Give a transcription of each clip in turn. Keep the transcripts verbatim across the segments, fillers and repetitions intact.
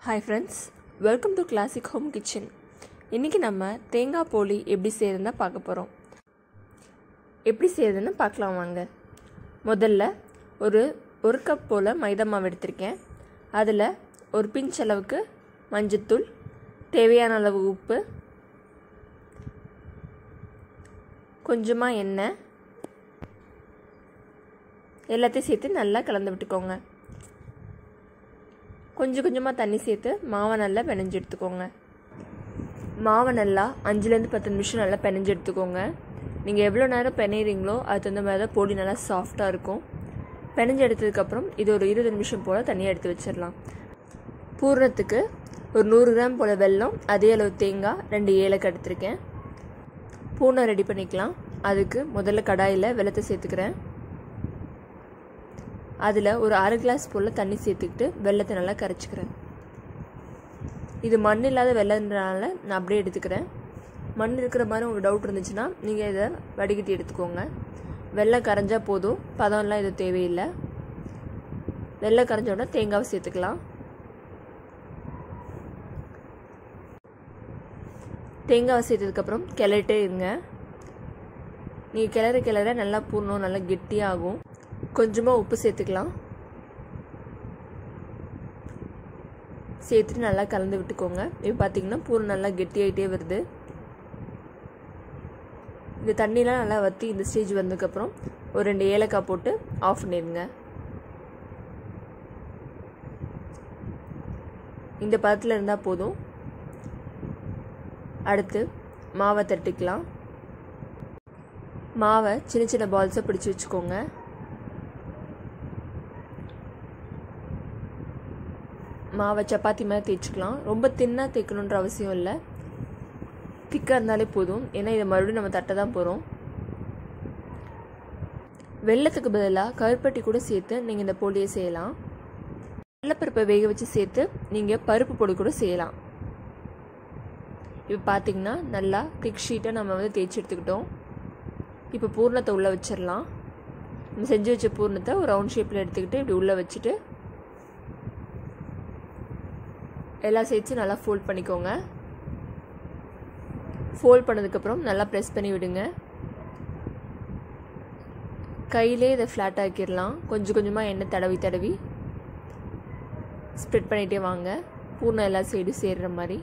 Hi friends, welcome to Classic Home Kitchen. இன்னைக்கு நம்ம தேங்காய் போலி எப்படி செய்யறதுன்னு பார்க்க போறோம். எப்படி செய்யறதுன்னு பார்க்கலாம் வாங்க. முதல்ல ஒரு ஒரு கப் போல மைதா மாவு எடுத்துர்க்கேன். அதுல ஒரு பிஞ்ச் அளவுக்கு மஞ்சள்தூள், தேவையான அளவு உப்பு, கொஞ்சமா எண்ணெய் எல்லாத்தையும் சேர்த்து நல்லா கலந்து விட்டுக்கோங்க. கொஞ்சம் கொஞ்சமாக தண்ணி சேர்த்து மாவை நல்லா பிணைஞ்சு எடுத்துக்கோங்க. மாவை நல்லா அஞ்சுலேருந்து பத்து நிமிஷம் நல்லா பிணைஞ்சு எடுத்துக்கோங்க. நீங்கள் எவ்வளோ நேரம் பிணையிறீங்களோ அது தகுந்த மாதிரி தான் பொடி நல்லா சாஃப்டாக இருக்கும். பிணைஞ்சு எடுத்ததுக்கப்புறம் இது ஒரு இருபது நிமிஷம் போல் தனியாக எடுத்து வச்சிடலாம். பூரணத்துக்கு ஒரு நூறு கிராம் போல் வெல்லம், அதே அளவு தேங்காய், ரெண்டு ஏலக்காய் எடுத்துருக்கேன். பூர்ணம் ரெடி பண்ணிக்கலாம். அதுக்கு முதல்ல கடாயில் வெல்லத்தை சேர்த்துக்கிறேன். அதில் ஒரு அரை கிளாஸ் போல் தண்ணி சேர்த்துக்கிட்டு வெல்லத்தை நல்லா கரைச்சிக்கிறேன். இது மண் இல்லாத வெல்லன்றனால நான் அப்படியே எடுத்துக்கிறேன். மண் இருக்கிற மாதிரி உங்களுக்கு டவுட் இருந்துச்சுன்னா நீங்கள் இதை வடிகட்டி எடுத்துக்கோங்க. வெல்லம் கரைஞ்சா போதும், பதம்லாம் இது தேவையில்லை. வெல்லம் கரைஞ்ச உடனே தேங்காவை சேர்த்துக்கலாம். தேங்காவை சேர்த்ததுக்கப்புறம் கிளறிட்டே இருங்க. நீங்கள் கிளற கிளற நல்லா பூர்ணம் நல்லா கெட்டியாகும். கொஞ்சமாக உப்பு சேர்த்துக்கலாம். சேர்த்துட்டு நல்லா கலந்து விட்டுக்கோங்க. இப்போ பார்த்தீங்கன்னா பூரம் நல்லா கெட்டியாகிட்டே வருது. இந்த தண்ணியெலாம் நல்லா வற்றி இந்த ஸ்டேஜ் வந்ததுக்கப்புறம் ஒரு ரெண்டு ஏலக்காய் போட்டு ஆஃப் பண்ணிடுங்க. இந்த பதத்தில் இருந்தால் போதும். அடுத்து மாவை தட்டிக்கலாம். மாவை சின்ன சின்ன பால்ஸை பிடிச்சி வச்சுக்கோங்க. மாவை சப்பாத்தி மாதிரி தேய்ச்சிக்கலாம். ரொம்ப தின்னாக தேய்க்கணுன்ற அவசியம் இல்லை, திக்காக இருந்தாலே போதும். ஏன்னா இதை மறுபடியும் நம்ம தட்ட தான் போகிறோம். வெல்லத்துக்கு பதிலாக கருப்பட்டி கூட சேர்த்து நீங்கள் இந்த போலியை செய்யலாம். வெள்ளைப்பருப்பை வேக வச்சு சேர்த்து நீங்கள் பருப்பு பொடி கூட செய்யலாம். இப்போ பார்த்தீங்கன்னா நல்லா திக் ஷீட்டை நம்ம வந்து தேய்ச்சி எடுத்துக்கிட்டோம். இப்போ பூர்ணத்தை உள்ளே வச்சிடலாம். நம்ம செஞ்சு வச்ச பூர்ணத்தை ஒரு ரவுண்ட் ஷேப்பில் எடுத்துக்கிட்டு இப்படி உள்ளே வச்சுட்டு எல்லாம் சேர்த்து நல்லா ஃபோல்ட் பண்ணிக்கோங்க. ஃபோல்ட் பண்ணதுக்கப்புறம் நல்லா ப்ரெஸ் பண்ணி விடுங்க. கையிலே இதை ஃப்ளாட் ஆக்கிடலாம். கொஞ்சம் கொஞ்சமாக எண்ணெய் தடவி தடவி ஸ்ப்ரெட் பண்ணிகிட்டே வாங்க. பூர்ணம் எல்லா சைடும் சேர்கிற மாதிரி.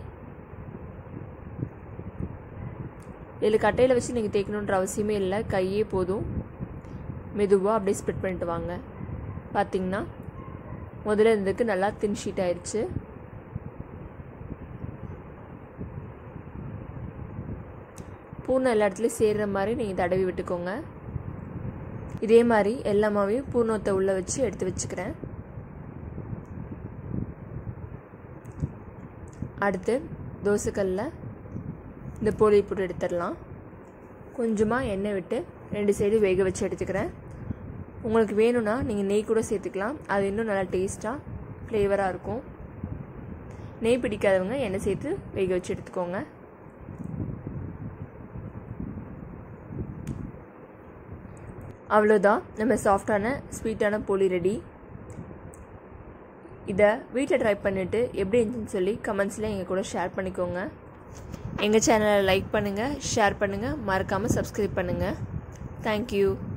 இதில் கட்டையில் வச்சு நீங்கள் தேய்க்கணுன்ற அவசியமே இல்லை, கையே போதும். மெதுவாக அப்படியே ஸ்ப்ரெட் பண்ணிட்டு வாங்க. பார்த்தீங்கன்னா முதல்ல இருந்ததுக்கு நல்லா தின் ஷீட் ஆயிடுச்சு. பூர்ணம் எல்லா இடத்துலையும் சேர்கிற மாதிரி நீங்கள் தடவி விட்டுக்கோங்க. இதே மாதிரி எல்லா மாவையும் பூர்ணத்தை உள்ளே வச்சு எடுத்து வச்சுக்கிறேன். அடுத்து தோசைக்கல்லில் இந்த போலியை போட்டு எடுத்துடலாம். கொஞ்சமாக எண்ணெய் விட்டு ரெண்டு சைடு வேக வச்சு எடுத்துக்கிறேன். உங்களுக்கு வேணும்னா நீங்கள் நெய் கூட சேர்த்துக்கலாம். அது இன்னும் நல்லா டேஸ்ட்டாக ஃப்ளேவராக இருக்கும். நெய் பிடிக்காதவங்க எண்ணெய் சேர்த்து வேக வச்சு எடுத்துக்கோங்க. அவ்வளோதான், நம்ம சாஃப்டான ஸ்வீட்டான போலி ரெடி. இதை வீட்டில் ட்ரை பண்ணிவிட்டு எப்படி இருந்துச்சுன்னு சொல்லி கமெண்ட்ஸில் எங்கள் கூட ஷேர் பண்ணிக்கோங்க. எங்கள் சேனலை லைக் பண்ணுங்கள், ஷேர் பண்ணுங்கள், மறக்காமல் சப்ஸ்கிரைப் பண்ணுங்கள். தேங்க்யூ.